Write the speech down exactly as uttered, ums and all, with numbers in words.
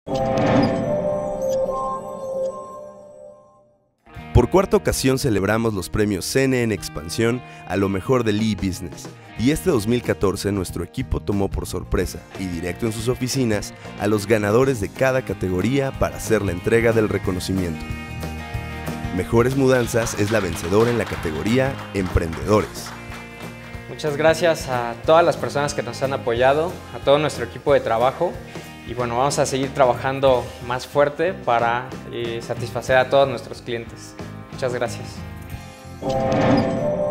Por cuarta ocasión celebramos los premios C N N Expansión a lo mejor del e-business, y este dos mil catorce nuestro equipo tomó por sorpresa y directo en sus oficinas a los ganadores de cada categoría para hacer la entrega del reconocimiento. Mejores Mudanzas es la vencedora en la categoría Emprendedores. Muchas gracias a todas las personas que nos han apoyado, a todo nuestro equipo de trabajo, y bueno, vamos a seguir trabajando más fuerte para eh, satisfacer a todos nuestros clientes. Muchas gracias.